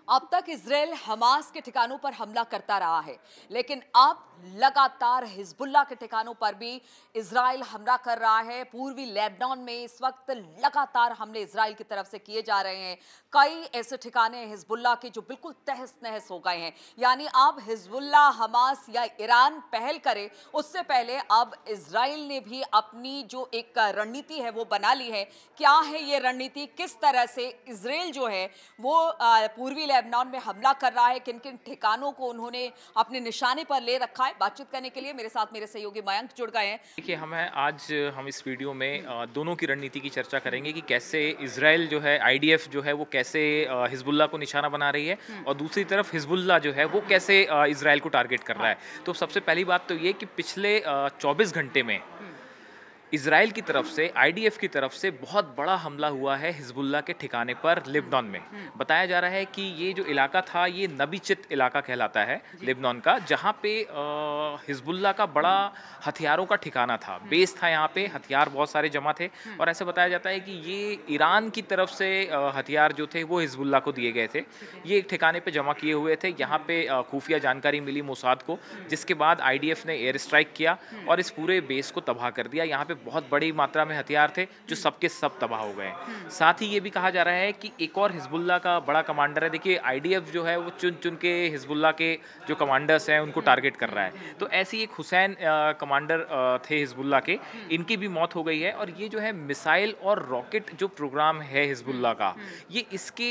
अब तक Israel Hamas के ठिकानों पर हमला करता रहा है, लेकिन अब लगातार हिजबुल्लाह के ठिकानों पर भी इजराइल हमला कर रहा है। पूर्वी लेबनान में इस वक्त लगातार हमले इजराइल की तरफ से किए जा रहे हैं। कई ऐसे ठिकाने हिजबुल्लाह के जो बिल्कुल तहस नहस हो गए हैं। यानी अब हिजबुल्लाह, हमास या ईरान पहल करे उससे पहले अब इजराइल ने भी अपनी जो एक रणनीति है वो बना ली है। क्या है ये रणनीति, किस तरह से इजराइल जो है वो पूर्वी लेबनान में हमला कर रहा है, किन किन ठिकानों को उन्होंने अपने निशाने पर ले रखा है। बातचीत करने के लिए मेरे साथ मेरे सहयोगी मयंक जुड़ गए हैं। देखिए आज हम इस वीडियो में दोनों की रणनीति की चर्चा करेंगे कि कैसे इजराइल जो है, आईडीएफ जो है वो कैसे हिजबुल्लाह को निशाना बना रही है और दूसरी तरफ हिजबुल्लाह जो है वो कैसे इजराइल को टारगेट कर रहा है। तो सबसे पहली बात तो ये कि पिछले 24 घंटे में इजराइल की तरफ से, आईडीएफ की तरफ से बहुत बड़ा हमला हुआ है हिजबुल्लाह के ठिकाने पर लेबनान में। बताया जा रहा है कि ये जो इलाका था ये नबी चित इलाका कहलाता है लेबनान का, जहाँ पे हिजबुल्लाह का बड़ा हथियारों का ठिकाना था, बेस था। यहाँ पे हथियार बहुत सारे जमा थे और ऐसे बताया जाता है कि ये ईरान की तरफ से हथियार जो थे वो हिजबुल्लाह को दिए गए थे। ये एक ठिकाने पे जमा किए हुए थे। यहाँ पे खुफिया जानकारी मिली मोसाद को, जिसके बाद आईडीएफ ने एयर स्ट्राइक किया और इस पूरे बेस को तबाह कर दिया। यहाँ पे बहुत बड़ी मात्रा में हथियार थे जो सबके सब तबाह हो गए। साथ ही ये भी कहा जा रहा है कि एक और हिजबुल्लाह का बड़ा कमांडर है। देखिए आईडीएफ जो है वो चुन चुन के हिजबुल्लाह के जो कमांडर्स हैं उनको टारगेट कर रहा है। तो ऐसी एक हुसैन कमांडर थे हिजबुल्लाह के, इनकी भी मौत हो गई है। और ये जो है मिसाइल और रॉकेट जो प्रोग्राम है हिजबुल्लाह का, ये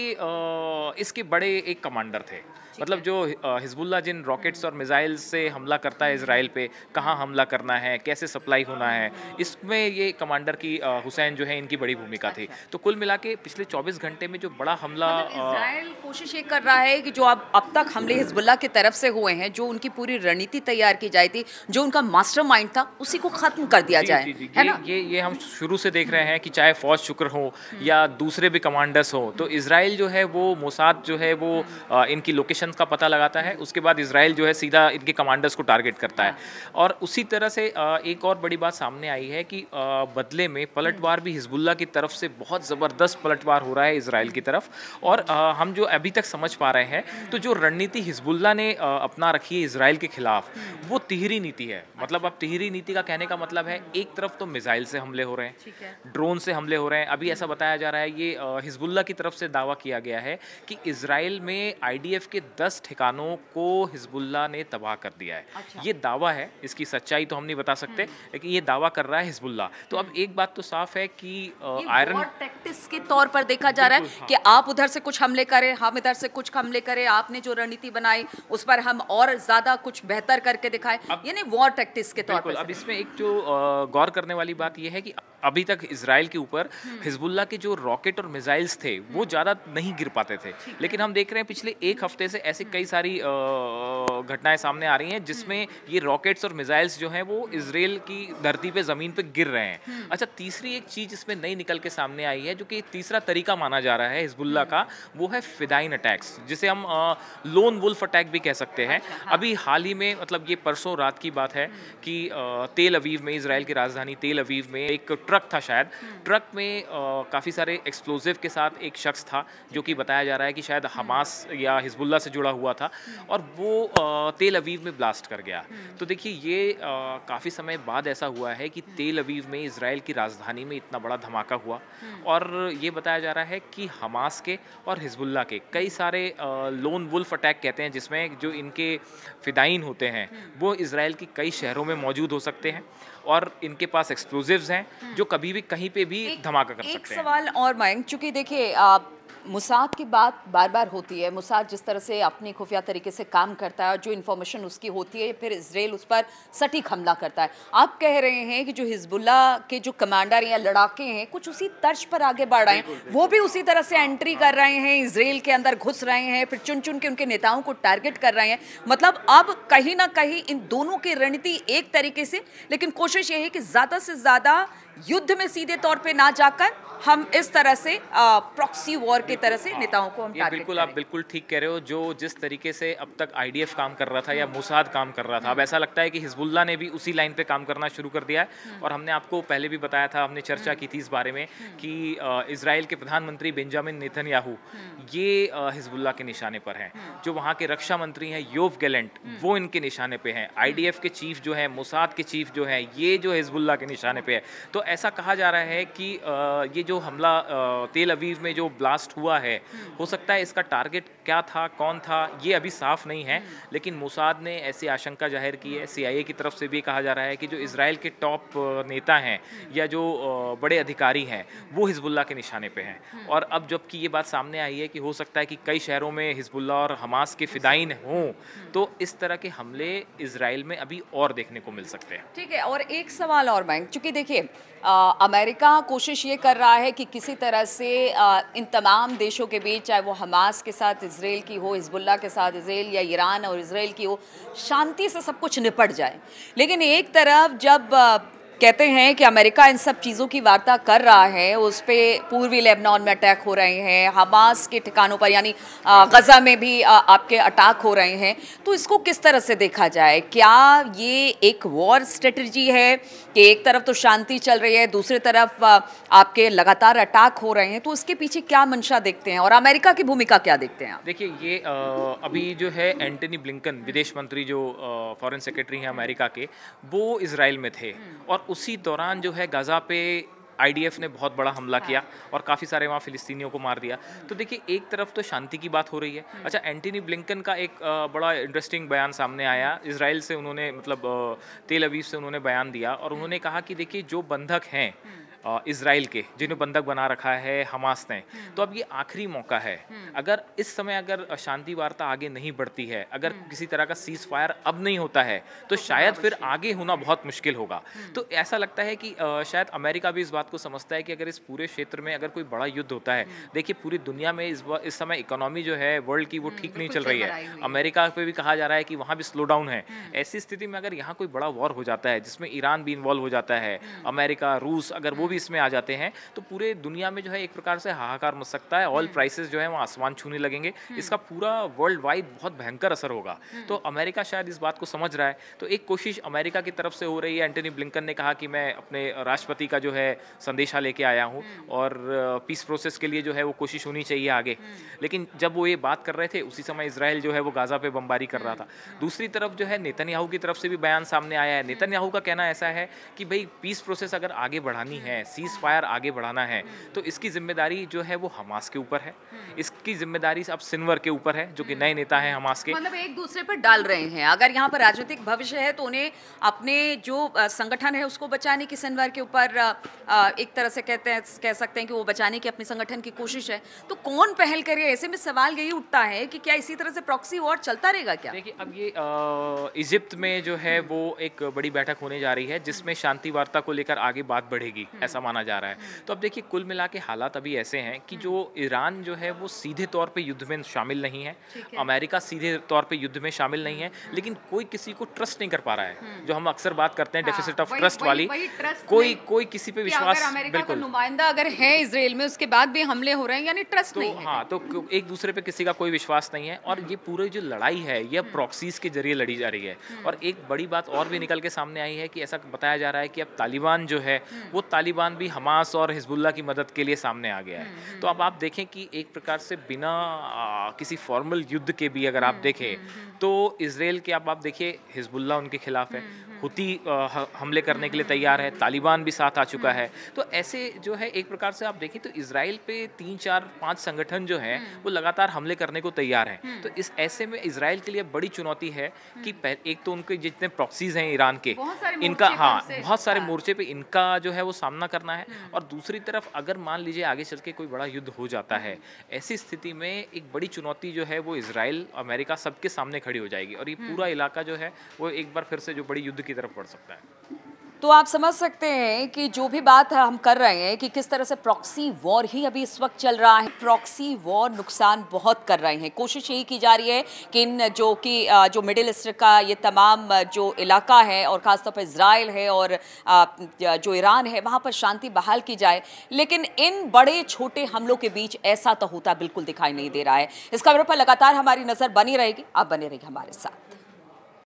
इसके बड़े एक कमांडर थे। मतलब जो हिजबुल्लाह जिन रॉकेट्स और मिसाइल से हमला करता है इजराइल पे, कहाँ हमला करना है, कैसे सप्लाई होना है, इसमें ये कमांडर की हुसैन जो है इनकी बड़ी भूमिका थी। तो कुल मिला के पिछले 24 घंटे में जो बड़ा हमला इजराइल कोशिश ये कर रहा है कि जो अब तक हमले हिजबुल्लाह की तरफ से हुए हैं, जो उनकी पूरी रणनीति तैयार की जाती थी, जो उनका मास्टरमाइंड था, उसी को खत्म कर दिया जाए। है ना? ये हम शुरू से देख रहे हैं कि चाहे फौज शुक्र हो या दूसरे भी कमांडर्स हो, तो इजराइल जो है वो मोसाद जो है वो इनकी लोकेशन का पता लगाता है। उसके बाद इजराइल जो है सीधा इनके कमांडर्स को टारगेट करता है। और उसी तरह से एक और बड़ी बात सामने आई है कि बदले में पलटवार भी हिजबुल्लाह की तरफ से बहुत ज़बरदस्त पलटवार हो रहा है इजराइल की तरफ। और हम जो अभी तक समझ पा रहे हैं, तो जो रणनीति हिजबुल्लाह ने अपना रखी है इजराइल के खिलाफ, वो तिहरी नीति है। मतलब अब तिहरी नीति का कहने का मतलब है, एक तरफ तो मिसाइल से हमले हो रहे हैं, ड्रोन से हमले हो रहे हैं। अभी ऐसा बताया जा रहा है, ये हिजबुल्लाह की तरफ से दावा किया गया है कि इजराइल में आईडीएफ के 10 ठिकानों को हिजबुल्लाह ने तबाह कर दिया है। अच्छा। ये दावा है, इसकी सच्चाई तो हम नहीं बता सकते, लेकिन ये दावा कर रहा है हिजबुल्लाह। तो अब एक बात तो साफ है कि आयरन टैक्टिक्स के तौर पर देखा जा रहा है कि आप उधर से कुछ हमले करें, हम इधर से कुछ हमले करें, आपने जो रणनीति बनाई उस पर हम और ज्यादा कुछ बेहतर करके दिखाएं, यानी वॉर टैक्टिक्स के तौर पर। अब इसमें एक जो गौर करने वाली बात यह है कि अभी तक इजराइल के ऊपर हिजबुल्लाह के जो रॉकेट और मिसाइल्स थे वो ज़्यादा नहीं गिर पाते थे, लेकिन हम देख रहे हैं पिछले एक हफ्ते से ऐसे कई सारी घटनाएं सामने आ रही हैं जिसमें ये रॉकेट्स और मिसाइल्स जो हैं वो इजराइल की धरती पे ज़मीन पे गिर रहे हैं। अच्छा, तीसरी एक चीज़ इसमें नई निकल के सामने आई है, जो कि तीसरा तरीका माना जा रहा है हिजबुल्लाह का, वो है फिदाइन अटैक्स, जिसे हम लोन वुल्फ अटैक भी कह सकते हैं। अभी हाल ही में, मतलब ये परसों रात की बात है कि तेल अवीव में, इजराइल की राजधानी तेल अवीव में एक ट्रक था, शायद ट्रक में काफ़ी सारे एक्सप्लोजिव के साथ एक शख्स था, जो कि बताया जा रहा है कि शायद हमास या हिजबुल्लाह से जुड़ा हुआ था, और वो तेल अवीव में ब्लास्ट कर गया। तो देखिए ये काफ़ी समय बाद ऐसा हुआ है कि तेल अवीव में, इजराइल की राजधानी में, इतना बड़ा धमाका हुआ। और ये बताया जा रहा है कि हमास के और हिजबुल्लाह के कई सारे लोन वुल्फ अटैक कहते हैं, जिसमें जो इनके फिदाइन होते हैं वो इजराइल के कई शहरों में मौजूद हो सकते हैं और इनके पास एक्सप्लोजिव्स हैं जो कभी भी कहीं पे भी धमाका कर सकते हैं। एक सवाल और मयंक, चूंकि देखिए मुसाद की बात बार बार होती है, मुसाद जिस तरह से अपनी खुफिया तरीके से काम करता है, जो इन्फॉर्मेशन उसकी होती है, फिर इजराइल उस पर सटीक हमला करता है। आप कह रहे हैं कि जो हिजबुल्लाह के जो कमांडर या लड़ाके हैं कुछ उसी तर्ज पर आगे बढ़ रहे हैं, वो भी उसी तरह से एंट्री कर रहे हैं, इजराइल के अंदर घुस रहे हैं, फिर चुन चुन के उनके नेताओं को टारगेट कर रहे हैं। मतलब अब कहीं ना कहीं इन दोनों की रणनीति एक तरीके से, लेकिन कोशिश ये है कि ज़्यादा से ज़्यादा युद्ध में सीधे तौर पे ना जाकर हम इस तरह से प्रॉक्सी वॉर की तरह से नेताओं को हम ये टारगेट बिल्कुल करें। आप बिल्कुल ठीक कह रहे हो। जो जिस तरीके से अब तक आईडीएफ काम कर रहा था या मोसाद काम कर रहा था, अब ऐसा लगता है कि हिजबुल्ला ने भी उसी लाइन पे काम करना शुरू कर दिया है। और हमने आपको पहले भी बताया था, हमने चर्चा की थी इस बारे में कि इजराइल के प्रधानमंत्री बेंजामिन नेतन्याहू ये हिजबुल्ला के निशाने पर हैं। जो वहाँ के रक्षा मंत्री हैं योव गैलेंट, वो इनके निशाने पे हैं। आईडीएफ के चीफ जो है, मोसाद के चीफ जो है, ये जो हिजबुल्ला के निशाने पे है। तो ऐसा कहा जा रहा है कि ये जो हमला तेल अवीव में जो ब्लास्ट हुआ है, हो सकता है इसका टारगेट क्या था, कौन था, ये अभी साफ नहीं है। लेकिन मोसाद ने ऐसी आशंका जाहिर की है, सीआईए की तरफ से भी कहा जा रहा है कि जो इजराइल के टॉप नेता हैं या जो बड़े अधिकारी हैं, वो हिजबुल्ला के निशाने पे हैं। और अब जबकि ये बात सामने आई है कि हो सकता है कि कई शहरों में हिजबुल्ला और हमास के फिदाइन हों, तो इस तरह के हमले इजराइल में अभी और देखने को मिल सकते हैं। ठीक है, और एक सवाल और मैं, चूंकि देखिए अमेरिका कोशिश ये कर रहा है कि किसी तरह से इन तमाम देशों के बीच, चाहे वो हमास के साथ इजराइल की हो, हिजबुल्ला के साथ इजराइल या ईरान और इजराइल की हो, शांति से सब कुछ निपट जाए। लेकिन एक तरफ जब कहते हैं कि अमेरिका इन सब चीज़ों की वार्ता कर रहा है, उस पे पूर्वी लेबनान में अटैक हो रहे हैं, हमास के ठिकानों पर यानी गज़ा में भी आपके अटैक हो रहे हैं, तो इसको किस तरह से देखा जाए? क्या ये एक वॉर स्ट्रेटजी है कि एक तरफ तो शांति चल रही है, दूसरी तरफ आपके लगातार अटैक हो रहे हैं, तो उसके पीछे क्या मंशा देखते हैं और अमेरिका की भूमिका क्या देखते हैं आप? देखिए, ये अभी जो है एंटनी ब्लिंकन, विदेश मंत्री जो फॉरेन सेक्रेटरी हैं अमेरिका के, वो इजराइल में थे। और उसी दौरान जो है गाज़ा पे आईडीएफ ने बहुत बड़ा हमला किया और काफ़ी सारे वहाँ फिलिस्तीनियों को मार दिया। तो देखिए, एक तरफ तो शांति की बात हो रही है। अच्छा, एंटनी ब्लिंकन का एक बड़ा इंटरेस्टिंग बयान सामने आया। इजराइल से उन्होंने मतलब तेल अवीव से उन्होंने बयान दिया और उन्होंने कहा कि देखिए, जो बंधक हैं इजराइल के, जिन्हें बंधक बना रखा है हमास ने, तो अब ये आखिरी मौका है। अगर इस समय अगर शांति वार्ता आगे नहीं बढ़ती है, अगर किसी तरह का सीज फायर अब नहीं होता है, तो शायद फिर आगे होना बहुत मुश्किल होगा। तो ऐसा लगता है कि शायद अमेरिका भी इस बात को समझता है कि अगर इस पूरे क्षेत्र में अगर कोई बड़ा युद्ध होता है, देखिए पूरी दुनिया में इस समय इकोनॉमी जो है वर्ल्ड की, वो ठीक नहीं चल रही है। अमेरिका पे भी कहा जा रहा है कि वहाँ भी स्लो डाउन है। ऐसी स्थिति में अगर यहाँ कोई बड़ा वॉर हो जाता है जिसमें ईरान भी इन्वॉल्व हो जाता है, अमेरिका, रूस, अगर वो इसमें आ जाते हैं, तो पूरे दुनिया में जो है एक प्रकार से हाहाकार मच सकता है। ऑयल प्राइसेस जो है वो आसमान छूने लगेंगे। इसका पूरा वर्ल्ड वाइड बहुत भयंकर असर होगा। तो अमेरिका शायद इस बात को समझ रहा है। तो एक कोशिश अमेरिका की तरफ से हो रही है। एंटनी ब्लिंकन ने कहा कि मैं अपने राष्ट्रपति का जो है संदेशा लेके आया हूँ और पीस प्रोसेस के लिए जो है वो कोशिश होनी चाहिए आगे। लेकिन जब वो ये बात कर रहे थे, उसी समय इजराइल जो है वो गाजा पे बमबारी कर रहा था। दूसरी तरफ जो है नेतन्याहू की तरफ से भी बयान सामने आया है। नेतन्याहू का कहना ऐसा है कि भाई पीस प्रोसेस अगर आगे बढ़ानी है, सीज फायर आगे बढ़ाना है, तो इसकी जिम्मेदारी जो है वो हमास के ऊपर है। इसकी जिम्मेदारी अब सिनवर के ऊपर है, जो कि नए नेता हैं हमास के। मतलब एक दूसरे पर डाल रहे हैं। अगर यहाँ पर राजनीतिक भविष्य है तो उन्हें अपने जो संगठन है उसको बचाने की सिनवर के ऊपर एक तरह से कह सकते हैं कि वो बचाने की अपने संगठन की कोशिश है। तो कौन पहल करे? ऐसे में सवाल यही उठता है कि क्या इसी तरह से प्रॉक्सी वॉर चलता रहेगा क्या? देखिए, अब ये इजिप्ट में जो है वो एक बड़ी बैठक होने जा रही है जिसमें शांति वार्ता को लेकर आगे बात बढ़ेगी, ऐसा माना जा रहा है। तो अब देखिए, कुल मिला के हालात अभी ऐसे हैं कि जो ईरान जो है वो सीधे तौर पे युद्ध में शामिल नहीं है, अमेरिका सीधे तौर पे युद्ध में शामिल नहीं है, लेकिन कोई किसी को ट्रस्ट नहीं कर पा रहा है। जो हम अक्सर बात करते हैं डेफिसिट ऑफ ट्रस्ट वाली, कोई किसी पे विश्वास, बिल्कुल नुमाइंदा अगर है इजराइल में, उसके बाद भी हमले हो रहे हैं, यानी ट्रस्ट नहीं है। हाँ, तो एक दूसरे पे किसी का कोई विश्वास नहीं है। और ये पूरी जो लड़ाई है यह प्रॉक्सीज के जरिए लड़ी जा रही है। और एक बड़ी बात और भी निकल के सामने आई है कि ऐसा बताया जा रहा है कि अब तालिबान जो है वो तालिबान भी हमास और हिजबुल्ला की मदद के लिए सामने आ गया है। तो अब आप देखें कि एक प्रकार से बिना किसी फॉर्मल युद्ध के भी अगर आप देखें, तो इजराइल के अब आप देखिए हिजबुल्ला उनके खिलाफ है, हुती हमले करने के लिए तैयार है, तालिबान भी साथ आ चुका है। तो ऐसे जो है एक प्रकार से आप देखें तो इजराइल पे 3, 4, 5 संगठन जो हैं वो लगातार हमले करने को तैयार हैं। तो इस ऐसे में इजराइल के लिए बड़ी चुनौती है कि एक तो उनके जितने प्रॉक्सीज हैं ईरान के, इनका बहुत सारे मोर्चे पे इनका जो है वो सामना करना है। और दूसरी तरफ अगर मान लीजिए आगे चल के कोई बड़ा युद्ध हो जाता है, ऐसी स्थिति में एक बड़ी चुनौती जो है वो इजराइल, अमेरिका सबके सामने खड़ी हो जाएगी और ये पूरा इलाका जो है वो एक बार फिर से जो बड़ी युद्ध की तरफ बढ़ सकता है। तो आप समझ सकते हैं कि जो भी बात हम कर रहे हैं कि किस तरह से प्रॉक्सी वॉर ही अभी इस वक्त चल रहा है। प्रॉक्सी वॉर नुकसान बहुत कर रहे हैं। कोशिश यही की जा रही है कि जो मिडिल ईस्ट का ये तमाम जो इलाका है और ख़ासतौर पर इजराइल है और जो ईरान है वहाँ पर शांति बहाल की जाए, लेकिन इन बड़े छोटे हमलों के बीच ऐसा तो होता बिल्कुल दिखाई नहीं दे रहा है। इस खबर पर लगातार हमारी नज़र बनी रहेगी। आप बने रहिए हमारे साथ।